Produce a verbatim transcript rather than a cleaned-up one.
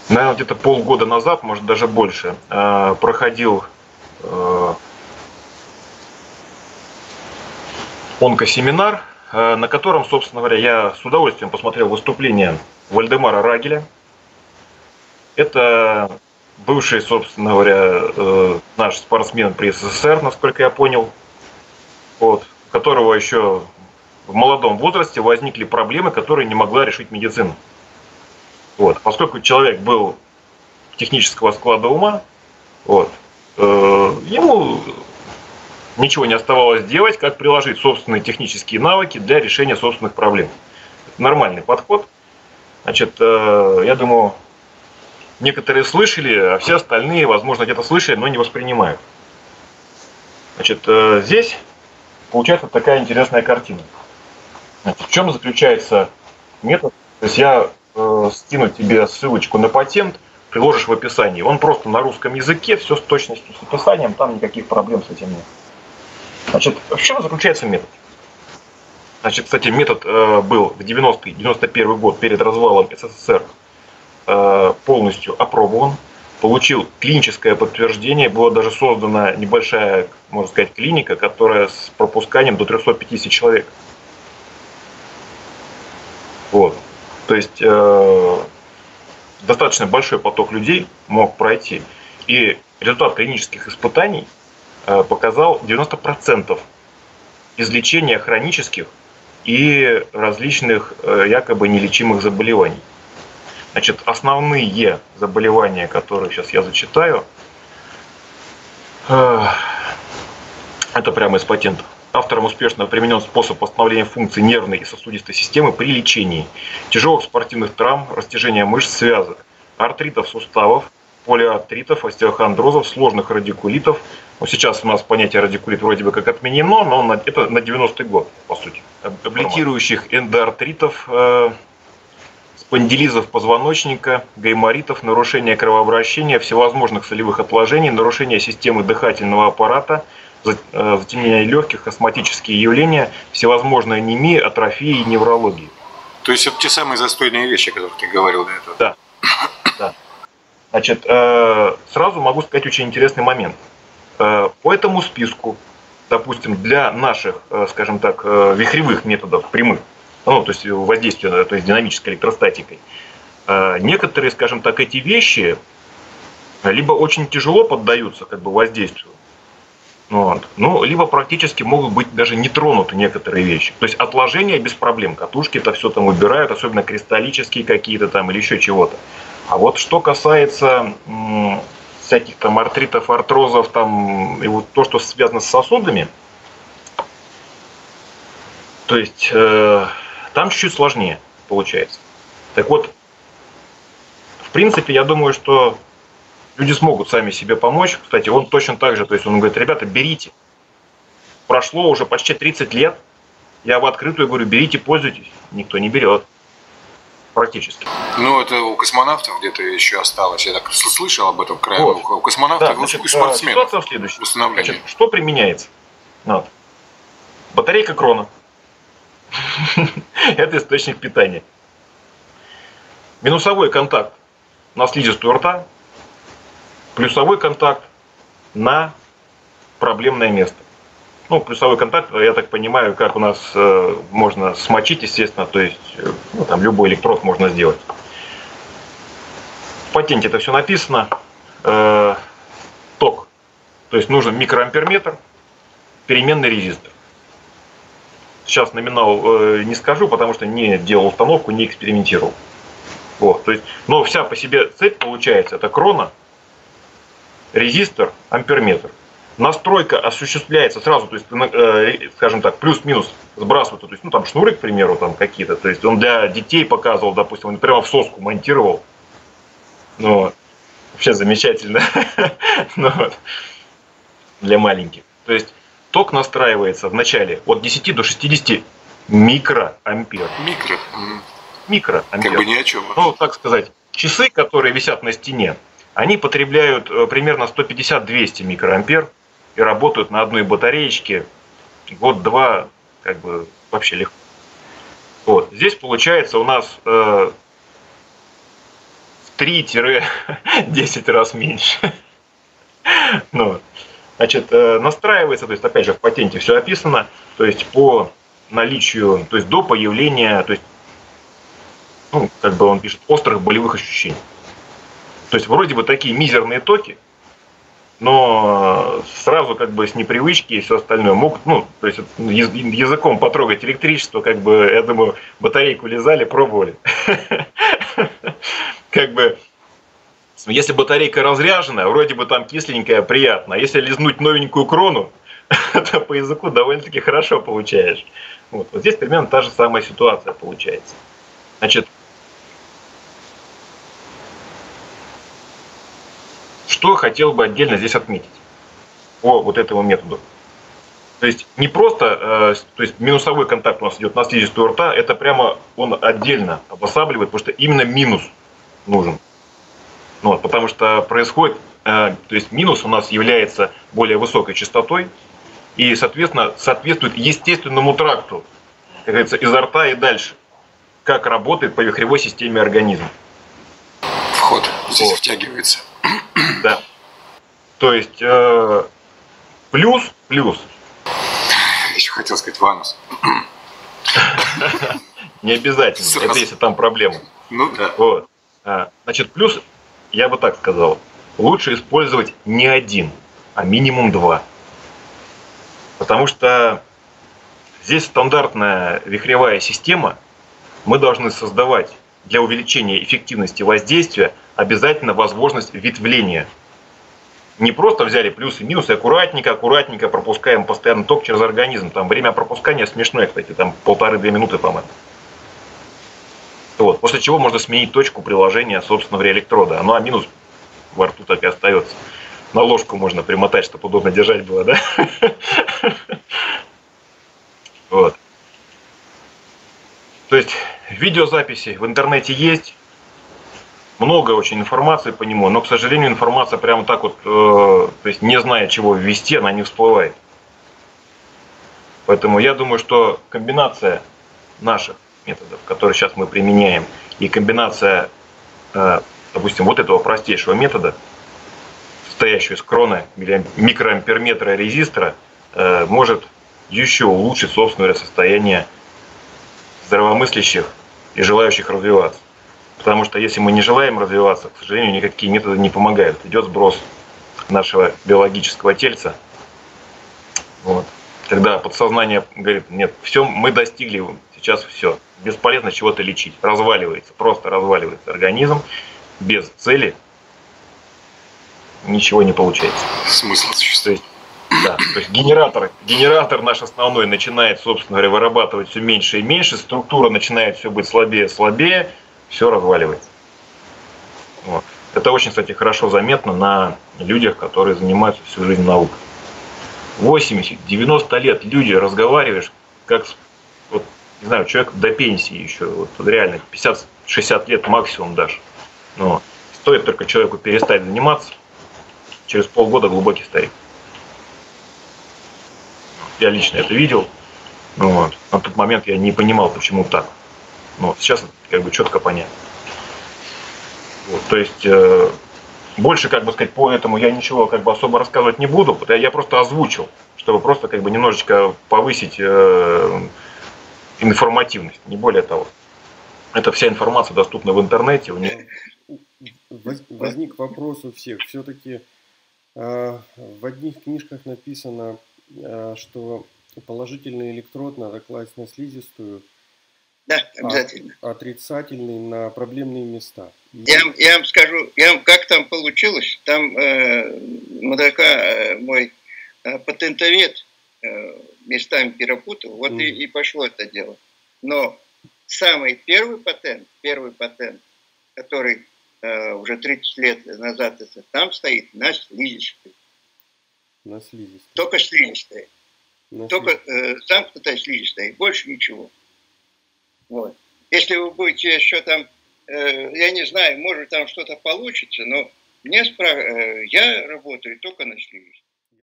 наверное, где-то полгода назад, может даже больше, проходил онкосеминар, на котором, собственно говоря, я с удовольствием посмотрел выступление Вальдемара Рагеля. Это бывший, собственно говоря, наш спортсмен при СССР, насколько я понял, вот, у которого еще в молодом возрасте возникли проблемы, которые не могла решить медицина. Вот. Поскольку человек был технического склада ума, вот, э, ему ничего не оставалось делать, как приложить собственные технические навыки для решения собственных проблем. Это нормальный подход. Значит, э, я думаю, некоторые слышали, а все остальные, возможно, где-то слышали, но не воспринимают. Значит, э, здесь получается такая интересная картина. Значит, в чем заключается метод? То есть я э, скину тебе ссылочку на патент, приложишь в описании. Он просто на русском языке, все с точностью с описанием, там никаких проблем с этим нет. Значит, в чем заключается метод? Значит, кстати, метод э, был в девяностый — девяносто первый год перед развалом СССР э, полностью опробован, получил клиническое подтверждение, была даже создана небольшая, можно сказать, клиника, которая с пропусканием до трёхсот пятидесяти человек. Вот. То есть э, достаточно большой поток людей мог пройти. И результат клинических испытаний э, показал девяносто процентов излечения хронических и различных э, якобы нелечимых заболеваний. Значит, основные заболевания, которые сейчас я зачитаю, э, это прямо из патента. Автором успешно применен способ восстановления функций нервной и сосудистой системы при лечении тяжелых спортивных травм, растяжения мышц, связок, артритов суставов, полиартритов, остеохондрозов, сложных радикулитов. Ну, сейчас у нас понятие радикулит вроде бы как отменено, но это на девяностый год, по сути. Реабилитирующих эндоартритов, э, спондилизов позвоночника, гайморитов, нарушения кровообращения, всевозможных солевых отложений, нарушения системы дыхательного аппарата, затемнение легких, астматические явления, всевозможные анемии, атрофии и неврологии. То есть это те самые застойные вещи, о которых ты говорил до этого? Да. да. Значит, сразу могу сказать очень интересный момент. По этому списку, допустим, для наших, скажем так, вихревых методов прямых, ну, то есть воздействия, то есть динамической электростатикой, некоторые, скажем так, эти вещи либо очень тяжело поддаются как бы воздействию, вот, ну, либо практически могут быть даже не тронуты некоторые вещи. То есть отложения без проблем. Катушки это все там убирают, особенно кристаллические какие-то там или еще чего-то. А вот что касается м, всяких там артритов, артрозов, там, и вот то, что связано с сосудами, то есть э, там чуть-чуть сложнее получается. Так вот, в принципе, я думаю, что люди смогут сами себе помочь. Кстати, он точно так же, то есть он говорит, ребята, берите. Прошло уже почти тридцать лет, я в открытую говорю, берите, пользуйтесь. Никто не берет. Практически. Ну, это у космонавтов где-то еще осталось. Я так слышал об этом крае. Вот. У космонавтов, да, значит, у спортсменов. Ситуация следующая. Значит, что применяется? Вот. Батарейка крона. Это источник питания. Минусовой контакт на слизистую рта. Плюсовой контакт на проблемное место. Ну, плюсовой контакт, я так понимаю, как у нас э, можно смочить, естественно, то есть э, ну, там любой электрод можно сделать. В патенте это все написано. Э, ток. То есть нужен микроамперметр, переменный резистор. Сейчас номинал э, не скажу, потому что не делал установку, не экспериментировал. Вот, то есть, но вся по себе цепь получается, это крона, резистор, амперметр. Настройка осуществляется сразу, то есть, э, скажем так, плюс-минус сбрасывают, то есть, ну там шнуры, к примеру, там какие-то, то есть он для детей показывал, допустим, он прямо в соску монтировал, ну, вообще замечательно, ну, вот. Для маленьких. То есть ток настраивается вначале от десяти до шестидесяти микроампер. Микро. Микроампер. Как бы ни о чем. Ну, так сказать, часы, которые висят на стене, они потребляют примерно сто пятьдесят — двести микроампер и работают на одной батареечке год-два, как бы вообще легко. Вот. Здесь получается у нас э, три-десять раз меньше. Ну, значит, настраивается, то есть, опять же, в патенте все описано, то есть по наличию, то есть до появления, то есть, ну, как бы он пишет, острых болевых ощущений. То есть вроде бы такие мизерные токи, но сразу как бы с непривычки и все остальное могут, ну, то есть языком потрогать электричество, как бы, я думаю, батарейку лизали, пробовали. Как бы, если батарейка разряжена, вроде бы там кисленькая, приятно. А если лизнуть новенькую крону, то по языку довольно-таки хорошо получаешь. Вот. Вот здесь примерно та же самая ситуация получается. Значит, что хотел бы отдельно здесь отметить по вот этому методу. То есть не просто, э, то есть минусовой контакт у нас идет на слизистую рта, это прямо он отдельно обосабливает, потому что именно минус нужен. Ну, вот, потому что происходит, э, то есть минус у нас является более высокой частотой и, соответственно, соответствует естественному тракту, как говорится, изо рта и дальше, как работает по вихревой системе организма. Вход здесь вот втягивается. Да. То есть э, плюс, плюс. Еще хотел сказать ванус. Не обязательно, это если там проблемы. Ну да. Вот. Значит, плюс, я бы так сказал, лучше использовать не один, а минимум два. Потому что здесь стандартная вихревая система, мы должны создавать для увеличения эффективности воздействия обязательно возможность ветвления. Не просто взяли плюсы и минусы, аккуратненько, аккуратненько пропускаем постоянно ток через организм. Там время пропускания смешное, кстати, там полторы-две минуты, по-моему. Вот. После чего можно сменить точку приложения, собственно говоря, электрода. Ну а минус во рту так и остается. На ложку можно примотать, чтобы удобно держать было, да? Вот. То есть видеозаписи в интернете есть. Много очень информации по нему, но, к сожалению, информация прямо так вот, э, то есть не зная, чего ввести, она не всплывает. Поэтому я думаю, что комбинация наших методов, которые сейчас мы применяем, и комбинация, э, допустим, вот этого простейшего метода, состоящего из кроны, микроамперметра и резистора, э, может еще улучшить, собственно говоря, состояние здравомыслящих и желающих развиваться. Потому что если мы не желаем развиваться, к сожалению, никакие методы не помогают. Идет сброс нашего биологического тельца. Вот. Когда подсознание говорит, нет, все, мы достигли, сейчас все. Бесполезно чего-то лечить. Разваливается, просто разваливается организм без цели. Ничего не получается. Смысл существует. Да, то есть генератор, генератор наш основной начинает, собственно говоря, вырабатывать все меньше и меньше, структура начинает все быть слабее и слабее, все разваливается. Вот. Это очень, кстати, хорошо заметно на людях, которые занимаются всю жизнь наукой. восемьдесят-девяносто лет люди разговариваешь, как, вот, не знаю, человек до пенсии еще, вот, реально пятьдесят-шестьдесят лет максимум даже. Но стоит только человеку перестать заниматься, через полгода глубокий старик. Я лично это видел. Вот. На тот момент я не понимал, почему так. Но сейчас как бы четко понятно. Вот. То есть э, больше, как бы сказать, по этому я ничего как бы особо рассказывать не буду. Я просто озвучил, чтобы просто как бы немножечко повысить э, информативность, не более того. Эта вся информация доступна в интернете. Возник вопрос у всех. Все-таки э, в одних книжках написано, что положительный электрод надо класть на слизистую, да, обязательно. А отрицательный на проблемные места. Я, я вам скажу, я вам, как там получилось. Там э, мудака э, мой э, патентовед э, местами перепутал, вот mm. и, и пошло это дело. Но самый первый патент, первый патент, который э, уже тридцать лет назад, это, там стоит на слизистой. На слизистой. Только слизистая. На Только э, замкнутая слизистая, и больше ничего. Вот. Если вы будете еще там, э, я не знаю, может там что-то получится, но мне спра... э, я работаю только на слизистой.